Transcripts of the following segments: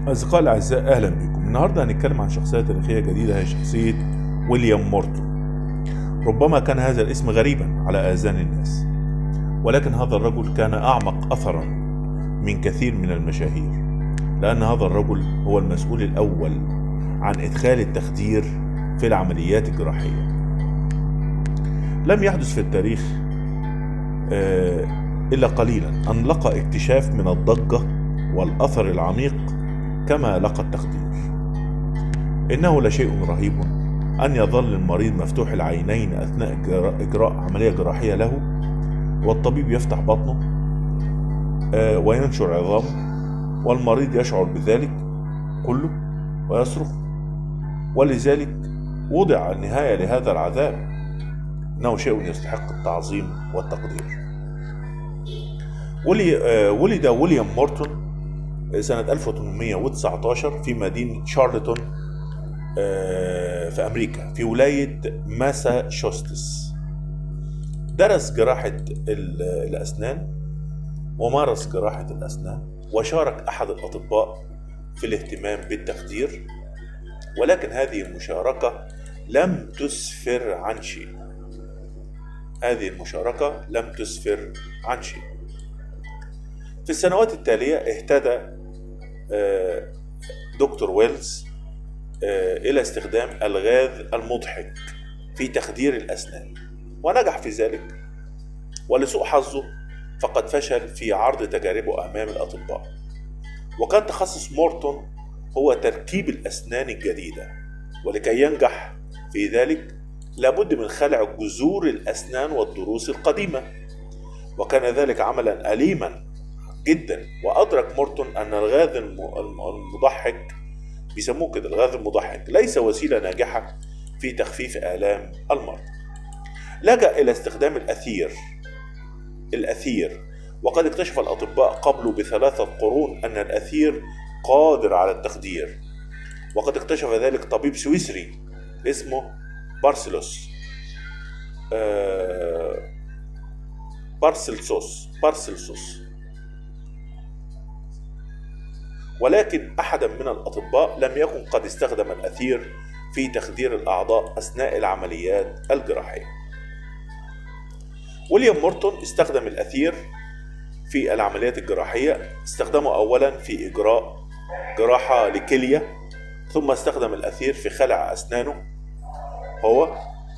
أصدقائي الأعزاء، أهلا بكم. النهاردة هنتكلم عن شخصية تاريخية جديدة، هي شخصية ويليام مورتون. ربما كان هذا الاسم غريبا على آذان الناس، ولكن هذا الرجل كان أعمق أثرا من كثير من المشاهير، لأن هذا الرجل هو المسؤول الأول عن إدخال التخدير في العمليات الجراحية. لم يحدث في التاريخ إلا قليلا أن لقى اكتشاف من الضجة والأثر العميق كما لقى التخدير. إنه لشيء رهيب أن يظل المريض مفتوح العينين أثناء إجراء عملية جراحية له، والطبيب يفتح بطنه وينشر عظامه، والمريض يشعر بذلك كله ويصرخ. ولذلك وضع النهاية لهذا العذاب. إنه شيء يستحق التعظيم والتقدير. ولد ويليام مورتون سنة 1819 في مدينة شارلتون في أمريكا، في ولاية ماساتشوستس. درس جراحة الأسنان ومارس جراحة الأسنان، وشارك أحد الأطباء في الاهتمام بالتخدير، ولكن هذه المشاركة لم تسفر عن شيء. في السنوات التالية اهتدى دكتور ويلز إلى استخدام الغاز المضحك في تخدير الأسنان، ونجح في ذلك. ولسوء حظه فقد فشل في عرض تجاربه أمام الأطباء. وكان تخصص مورتون هو تركيب الأسنان الجديدة، ولكي ينجح في ذلك لابد من خلع جذور الأسنان والضروس القديمة، وكان ذلك عملا أليما جدا. وأدرك مورتون أن الغاز المضحك، بيسموه كده الغاز المضحك، ليس وسيلة ناجحة في تخفيف آلام المرض. لجأ إلى استخدام الأثير، وقد اكتشف الأطباء قبله ب3 قرون أن الأثير قادر على التخدير. وقد اكتشف ذلك طبيب سويسري اسمه بارسلسوس. ولكن أحدا من الأطباء لم يكن قد استخدم الأثير في تخدير الأعضاء أثناء العمليات الجراحية. ويليام مورتون استخدم الأثير في العمليات الجراحية. استخدمه أولا في إجراء جراحة لكلية، ثم استخدم الأثير في خلع أسنانه هو،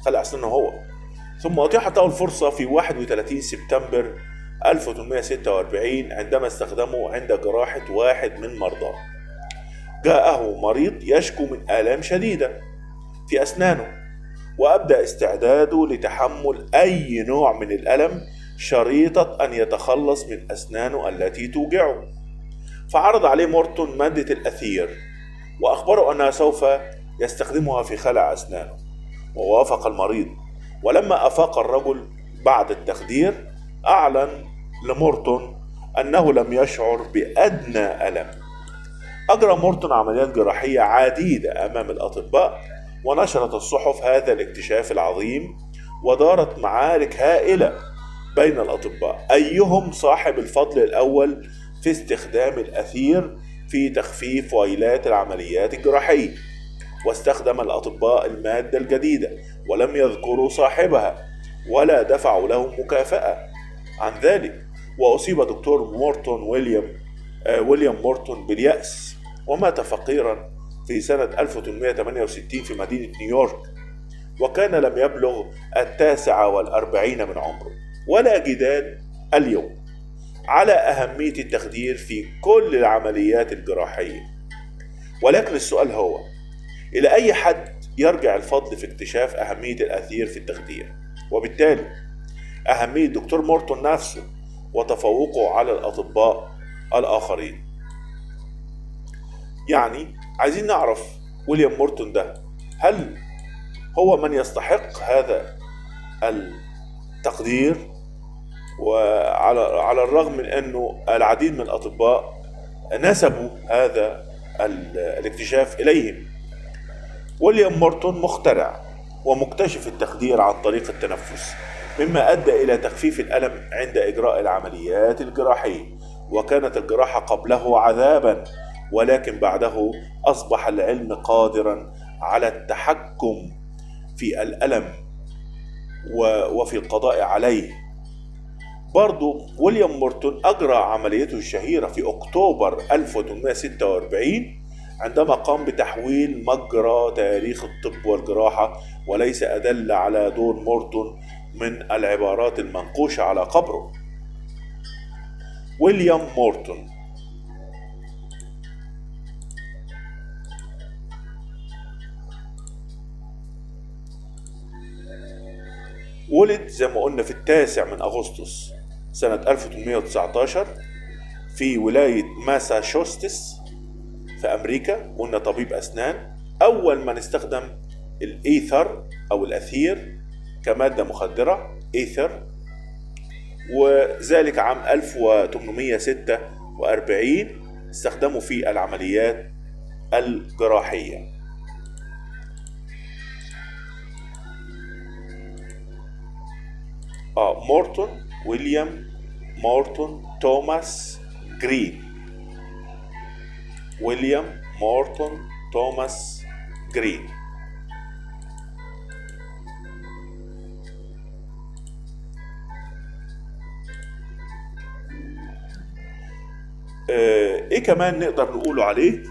ثم أتيحت له الفرصة في 31 سبتمبر 1846 عندما استخدمه عند جراحة واحد من مرضاه. جاءه مريض يشكو من آلام شديدة في أسنانه، وأبدأ استعداده لتحمل أي نوع من الألم شريطة أن يتخلص من أسنانه التي توجعه. فعرض عليه مورتون مادة الأثير، وأخبره أنه سوف يستخدمها في خلع أسنانه، ووافق المريض. ولما أفاق الرجل بعد التخدير أعلن لمورتون أنه لم يشعر بأدنى ألم. أجرى مورتون عمليات جراحية عديدة أمام الأطباء، ونشرت الصحف هذا الاكتشاف العظيم، ودارت معارك هائلة بين الأطباء أيهم صاحب الفضل الأول في استخدام الأثير في تخفيف ويلات العمليات الجراحية. واستخدم الأطباء المادة الجديدة ولم يذكروا صاحبها ولا دفعوا له مكافأة عن ذلك. وأصيب دكتور مورتون ويليام مورتون باليأس، ومات فقيرا في سنة 1868 في مدينة نيويورك، وكان لم يبلغ 49 من عمره. ولا جدال اليوم على أهمية التخدير في كل العمليات الجراحية، ولكن السؤال هو: إلى أي حد يرجع الفضل في اكتشاف أهمية الأثير في التخدير، وبالتالي أهمية دكتور مورتون نفسه وتفوقه على الأطباء الآخرين؟ يعني عايزين نعرف ويليام مورتون ده، هل هو من يستحق هذا التقدير؟ وعلى الرغم من أنه العديد من الأطباء نسبوا هذا الاكتشاف إليهم. ويليام مورتون مخترع ومكتشف التخدير عن طريق التنفس، مما أدى إلى تخفيف الألم عند إجراء العمليات الجراحية. وكانت الجراحة قبله عذابا، ولكن بعده أصبح العلم قادرا على التحكم في الألم وفي القضاء عليه. برضو ويليام مورتون أجرى عمليته الشهيرة في أكتوبر 1846 عندما قام بتحويل مجرى تاريخ الطب والجراحة، وليس أدل على دور مورتون من العبارات المنقوشة على قبره. ويليام مورتون ولد زي ما قلنا في 9 أغسطس سنة 1819 في ولاية ماساتشوستس في أمريكا. قلنا طبيب أسنان. أول من استخدم الإيثر أو الأثير كمادة مخدرة، إيثر، وذلك عام 1846 استخدموا في العمليات الجراحية. مورتون، ويليام مورتون توماس جرين. ويليام مورتون توماس جرين. ايه كمان نقدر نقوله عليه؟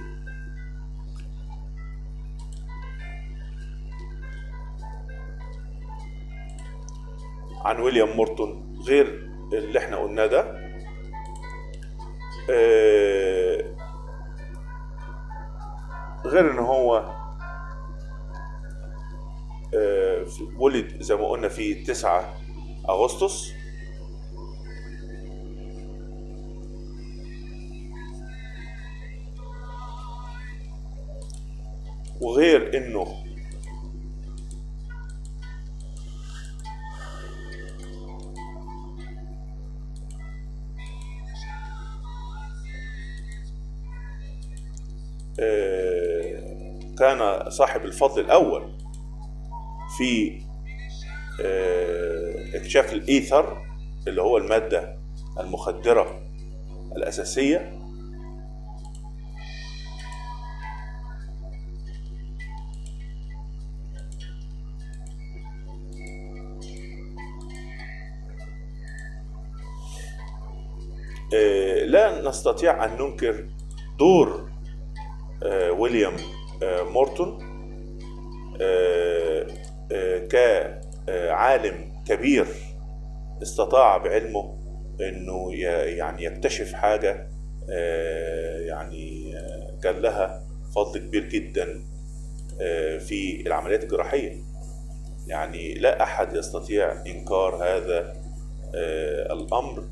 عن ويليام مورتون غير اللي احنا قلناه ده، غير ان هو ولد زي ما قلنا في 9 أغسطس، وغير انه كان صاحب الفضل الأول في اكتشاف الإيثر اللي هو المادة المخدرة الأساسية. لا نستطيع أن ننكر دور ويليام مورتون كعالم كبير استطاع بعلمه انه يعني يكتشف حاجة يعني كان لها فضل كبير جدا في العمليات الجراحية. يعني لا أحد يستطيع إنكار هذا الأمر.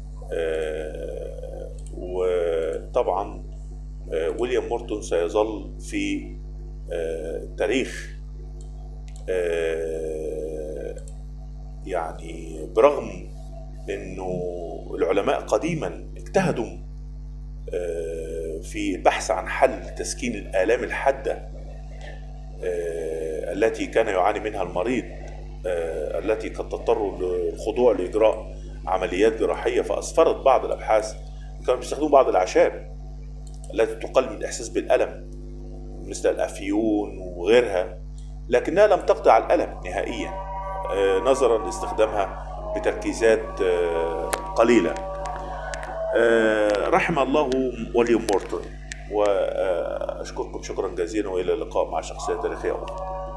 وطبعا ويليام مورتون سيظل في تاريخ، يعني برغم انه العلماء قديما اجتهدوا في البحث عن حل تسكين الآلام الحادة التي كان يعاني منها المريض، التي قد تضطر للخضوع لإجراء عمليات جراحية، فأسفرت بعض الأبحاث كانوا بيستخدموا بعض الأعشاب التي تقلل من الإحساس بالألم مثل الأفيون وغيرها، لكنها لم تقطع الألم نهائيا نظرا لاستخدامها بتركيزات قليلة. رحم الله ويليام مورتون، وأشكركم شكرا جزيلا، وإلى اللقاء مع شخصية تاريخية أخرى.